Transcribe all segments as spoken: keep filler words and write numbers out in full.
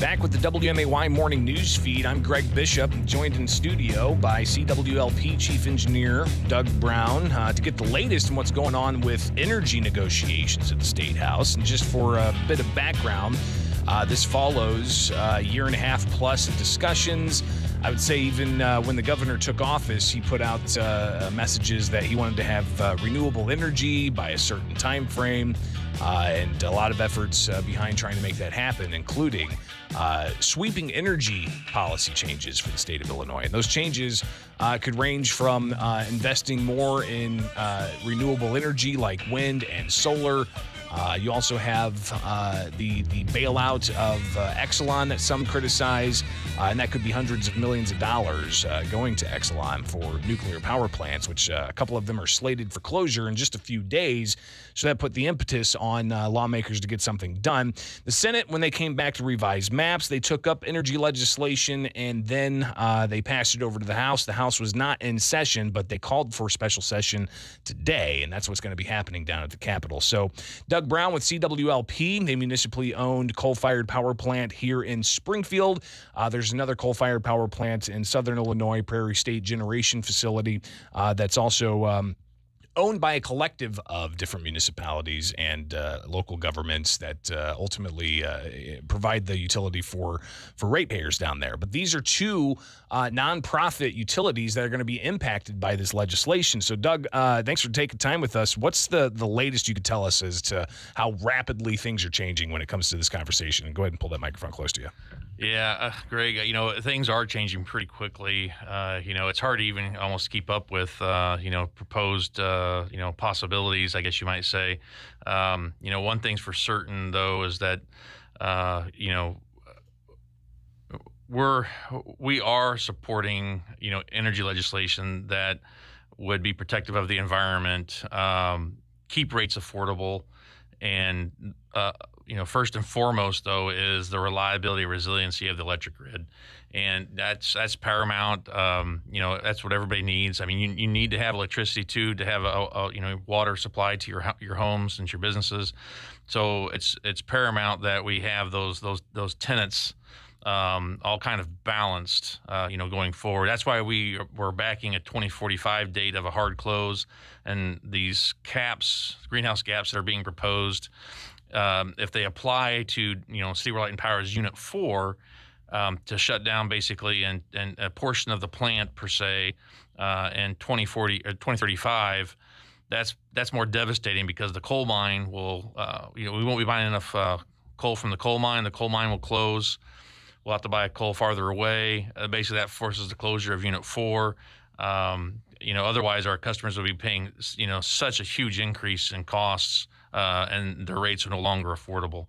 Back with the W M A Y Morning News Feed. I'm Greg Bishop, joined in studio by C W L P Chief Engineer Doug Brown uh, to get the latest on what's going on with energy negotiations at the State House. And just for a bit of background, uh, this follows a year and a half plus of discussions. I would say even uh, when the governor took office, he put out uh, messages that he wanted to have uh, renewable energy by a certain time frame, uh, and a lot of efforts uh, behind trying to make that happen, including uh, sweeping energy policy changes for the state of Illinois. And those changes uh, could range from uh, investing more in uh, renewable energy like wind and solar. Uh, you also have uh, the the bailout of uh, Exelon that some criticize, uh, and that could be hundreds of millions of dollars uh, going to Exelon for nuclear power plants, which uh, a couple of them are slated for closure in just a few days. So that put the impetus on uh, lawmakers to get something done. The Senate, when they came back to revise maps, they took up energy legislation, and then uh, they passed it over to the House. The House was not in session, but they called for a special session today, and that's what's going to be happening down at the Capitol. So Doug Brown with C W L P, a municipally owned coal-fired power plant here in Springfield. Uh, there's another coal-fired power plant in Southern Illinois, Prairie State Generation Facility, uh, that's also um, owned by a collective of different municipalities and uh, local governments that uh, ultimately uh, provide the utility for, for ratepayers down there. But these are two uh, nonprofit utilities that are going to be impacted by this legislation. So, Doug, uh, thanks for taking time with us. What's the, the latest you could tell us as to how rapidly things are changing when it comes to this conversation? And go ahead and pull that microphone close to you. Yeah, uh, Greg, you know, things are changing pretty quickly. Uh, you know, it's hard to even almost keep up with, uh, you know, proposed, uh, you know, possibilities, I guess you might say. Um, you know, one thing's for certain, though, is that, uh, you know, we're, we are supporting, you know, energy legislation that would be protective of the environment, um, keep rates affordable, and, uh, you know, first and foremost, though, is the reliability and resiliency of the electric grid. And that's that's paramount. Um, you know, that's what everybody needs. I mean, you, you need to have electricity, too, to have, a, a you know, water supply to your your homes and your businesses. So it's it's paramount that we have those those those tenets um, all kind of balanced, uh, you know, going forward. That's why we we're backing a twenty forty-five date of a hard close, and these caps, greenhouse gaps that are being proposed. Um, if they apply to, you know, City Light and Power's Unit four um, to shut down basically and, and a portion of the plant per se uh, in twenty forty or twenty thirty-five, that's that's more devastating because the coal mine will, uh, you know, we won't be buying enough uh, coal from the coal mine. The coal mine will close. We'll have to buy coal farther away. Uh, basically, that forces the closure of Unit four. Um, you know, otherwise our customers will be paying, you know, such a huge increase in costs. Uh, and their rates are no longer affordable.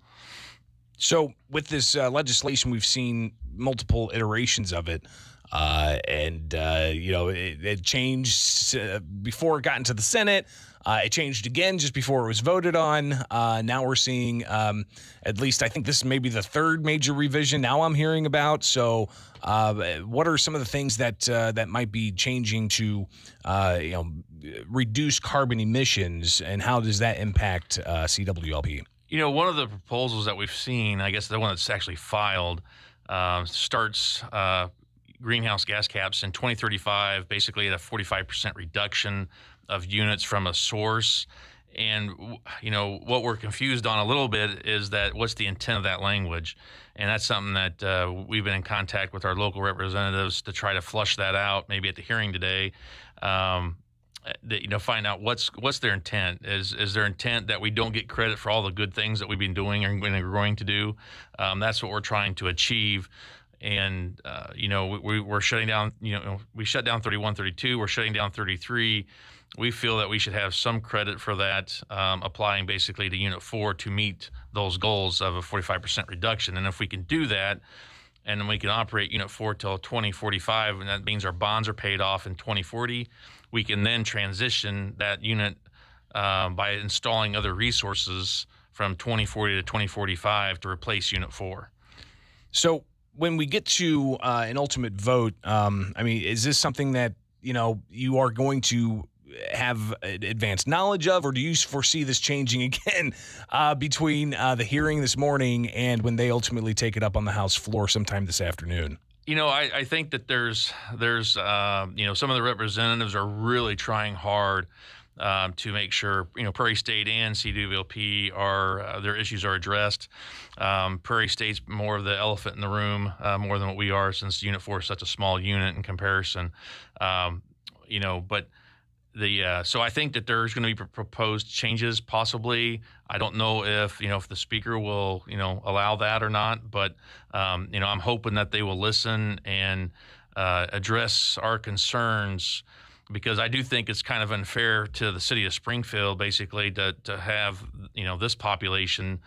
So with this uh, legislation, we've seen multiple iterations of it. Uh, and, uh, you know, it, it changed uh, before it got into the Senate. Uh, it changed again just before it was voted on. Uh, now we're seeing, um, at least I think this is maybe the third major revision now I'm hearing about. So uh, what are some of the things that uh, that might be changing to, uh, you know, reduce carbon emissions, and how does that impact uh, C W L P? You know, one of the proposals that we've seen, I guess the one that's actually filed, uh, starts uh, greenhouse gas caps in twenty thirty-five, basically at a forty-five percent reduction of units from a source. And, you know, what we're confused on a little bit is that what's the intent of that language? And that's something that uh, we've been in contact with our local representatives to try to flush that out, maybe at the hearing today. Um, that, you know, find out what's what's their intent. Is is their intent that we don't get credit for all the good things that we've been doing and we're going to do? Um, that's what we're trying to achieve. And, uh, you know, we, we're shutting down, you know, we shut down thirty-one, thirty-two, we're shutting down thirty-three. We feel that we should have some credit for that, um, applying basically to Unit four to meet those goals of a forty-five percent reduction. And if we can do that, and then we can operate Unit four till twenty forty-five, and that means our bonds are paid off in twenty forty, we can then transition that unit uh, by installing other resources from twenty forty to twenty forty-five to replace Unit four. So when we get to uh, an ultimate vote, um, I mean, is this something that, you know, you are going to have advanced knowledge of, or do you foresee this changing again uh, between uh, the hearing this morning and when they ultimately take it up on the House floor sometime this afternoon? You know, I, I think that there's there's uh, you know, some of the representatives are really trying hard um, to make sure, you know, Prairie State and C W L P are uh, their issues are addressed. Um, Prairie State's more of the elephant in the room, uh, more than what we are, since Unit Four is such a small unit in comparison. Um, you know, but the uh, so I think that there's going to be pr- proposed changes, possibly. I don't know if you know if the speaker will you know allow that or not, but um, you know I'm hoping that they will listen and uh, address our concerns, because I do think it's kind of unfair to the city of Springfield, basically, to to have you know this population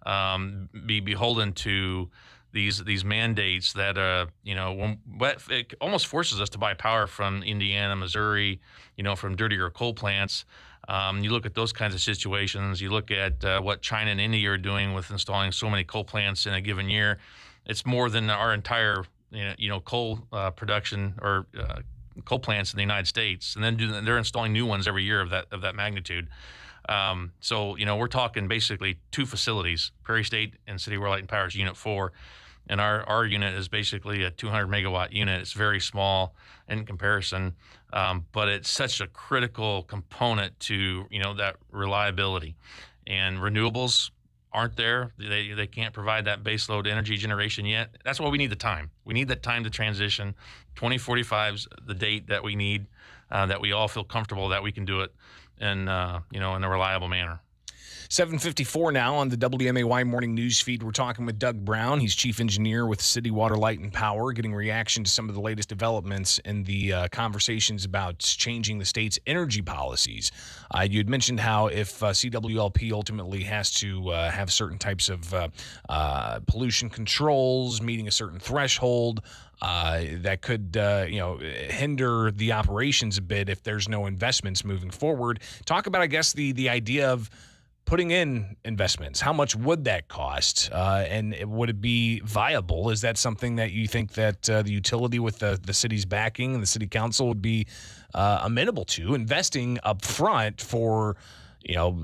um, be beholden to these these mandates that uh you know when, it almost forces us to buy power from Indiana, Missouri, you know, from dirtier coal plants. Um, you look at those kinds of situations. You look at uh, what China and India are doing with installing so many coal plants in a given year. It's more than our entire you know, you know coal uh, production or uh, coal plants in the United States, and then do, they're installing new ones every year of that of that magnitude. Um, so you know we're talking basically two facilities: Prairie State and City Water Light and Power's Unit Four. And our, our unit is basically a two hundred megawatt unit. It's very small in comparison, um, but it's such a critical component to you know that reliability. And renewables aren't there. They they can't provide that baseload energy generation yet. That's why we need the time. We need that time to transition. twenty forty-five is the date that we need, uh, that we all feel comfortable that we can do it in uh, you know in a reliable manner. seven fifty-four now on the W M A Y morning news feed. We're talking with Doug Brown. He's chief engineer with City Water, Light, and Power, getting reaction to some of the latest developments in the uh, conversations about changing the state's energy policies. Uh, you had mentioned how if uh, C W L P ultimately has to uh, have certain types of uh, uh, pollution controls, meeting a certain threshold, uh, that could uh, you know hinder the operations a bit if there's no investments moving forward. Talk about, I guess, the the idea of putting in investments. How much would that cost? Uh, and would it be viable? Is that something that you think that uh, the utility with the, the city's backing and the city council would be uh, amenable to investing up front for, you know,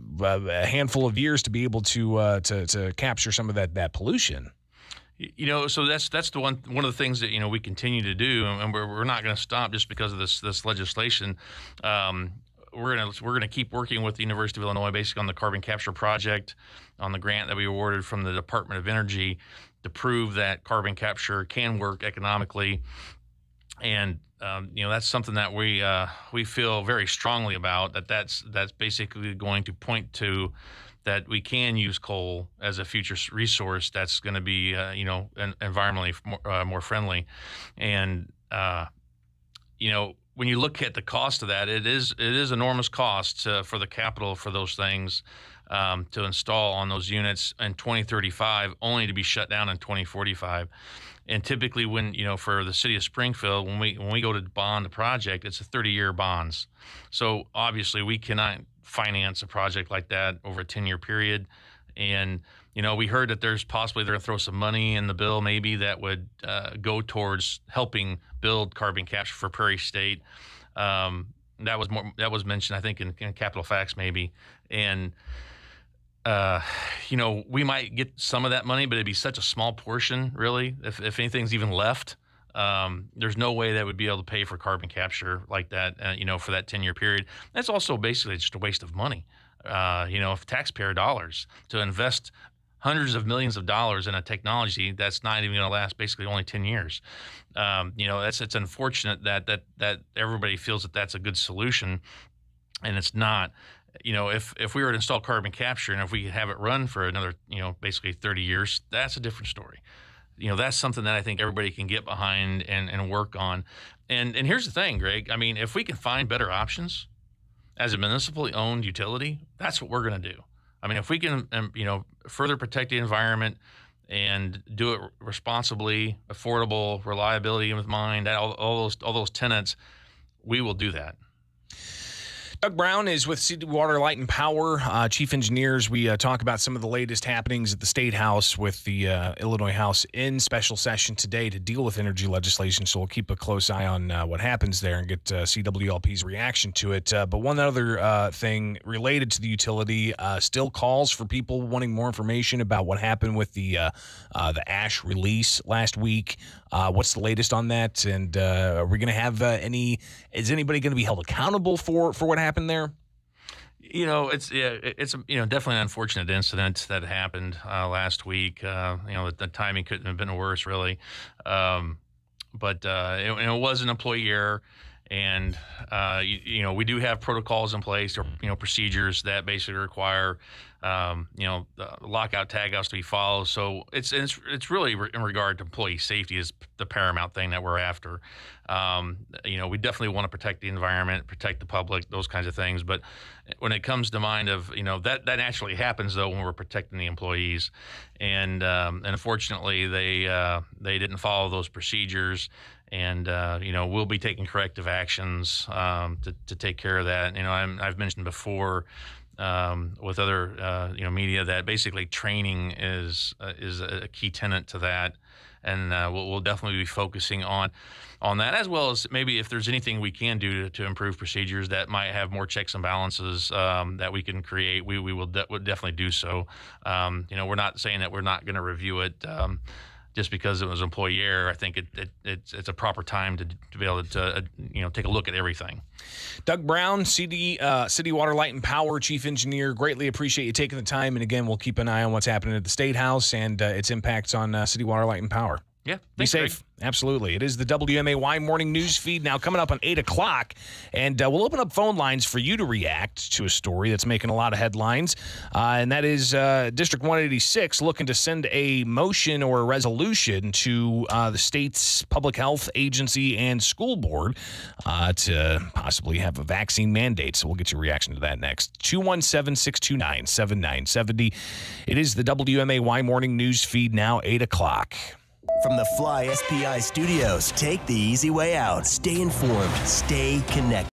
a handful of years to be able to uh, to, to capture some of that, that pollution? You know, so that's that's the one one of the things that you know we continue to do, and we're we're not going to stop just because of this this legislation. Um, We're gonna we're gonna keep working with the University of Illinois, basically on the carbon capture project, on the grant that we awarded from the Department of Energy, to prove that carbon capture can work economically, and um, you know that's something that we uh, we feel very strongly about. That that's that's basically going to point to that we can use coal as a future resource that's going to be uh, you know environmentally more, uh, more friendly, and uh, you know. When you look at the cost of that, it is it is enormous cost uh, for the capital for those things um, to install on those units in twenty thirty-five, only to be shut down in twenty forty-five. And typically, when you know, for the city of Springfield, when we when we go to bond a project, it's a thirty-year bonds. So obviously, we cannot finance a project like that over a ten-year period. And you know, we heard that there's possibly they're going to throw some money in the bill, maybe that would uh, go towards helping build carbon capture for Prairie State. Um, that was more that was mentioned, I think, in, in Capital Facts, maybe. And uh, you know, we might get some of that money, but it'd be such a small portion, really. If if anything's even left, um, there's no way that would be able to pay for carbon capture like that. Uh, you know, for that ten-year period. That's also basically just a waste of money. Uh, you know, of taxpayer dollars to invest hundreds of millions of dollars in a technology that's not even going to last basically only ten years. Um, you know, that's it's unfortunate that that that everybody feels that that's a good solution, and it's not. You know, if if we were to install carbon capture and if we could have it run for another, you know, basically thirty years, that's a different story. You know, that's something that I think everybody can get behind and, and work on. And and here's the thing, Greg. I mean, if we can find better options as a municipally owned utility, that's what we're going to do. I mean, if we can, um, you know, further protect the environment and do it responsibly, affordable, reliability with mind, all, all those all those tenets, we will do that. Doug Brown is with City Water, Light, and Power, uh, Chief Engineers. We uh, talk about some of the latest happenings at the State House with the uh, Illinois House in special session today to deal with energy legislation. So we'll keep a close eye on uh, what happens there and get uh, C W L P's reaction to it. Uh, but one other uh, thing related to the utility, uh, still calls for people wanting more information about what happened with the uh, uh, the ash release last week. Uh, what's the latest on that? And uh, are we going to have uh, any? Is anybody going to be held accountable for for what happened there? You know, it's yeah, it's you know definitely an unfortunate incident that happened uh, last week. Uh, you know, the, the timing couldn't have been worse, really. Um, but uh, it, it was an employee error, and uh, you, you know we do have protocols in place or you know procedures that basically require um, you know lockout tagouts to be followed. So it's it's it's really in regard to employee safety is the paramount thing that we're after. Um, you know, we definitely want to protect the environment, protect the public, those kinds of things. But when it comes to mind of, you know, that, that actually happens, though, when we're protecting the employees. And, um, and unfortunately, they uh, they didn't follow those procedures. And, uh, you know, we'll be taking corrective actions um, to, to take care of that. You know, I'm, I've mentioned before um, with other, uh, you know, media that basically training is, uh, is a key tenet to that. And uh, we'll, we'll definitely be focusing on on that, as well as maybe if there's anything we can do to, to improve procedures that might have more checks and balances um, that we can create. We we will de- would definitely do so. Um, you know, we're not saying that we're not going to review it um, just because it was employee error. I think it, it it's it's a proper time to, to be able to uh, you know take a look at everything. Doug Brown, C D, uh, City Water, Light, and Power Chief Engineer. Greatly appreciate you taking the time. And again, we'll keep an eye on what's happening at the State House and uh, its impacts on uh, City Water, Light, and Power. Yeah, be safe. Greg. Absolutely. It is the W M A Y morning news feed now coming up on eight o'clock. And uh, we'll open up phone lines for you to react to a story that's making a lot of headlines. Uh, and that is uh, District one eighty-six looking to send a motion or a resolution to uh, the state's public health agency and school board uh, to possibly have a vaccine mandate. So we'll get your reaction to that next. two one seven, six two nine, seven nine seven zero. It is the W M A Y morning news feed now, eight o'clock. From the Fly S P I studios, take the easy way out. Stay informed. Stay connected.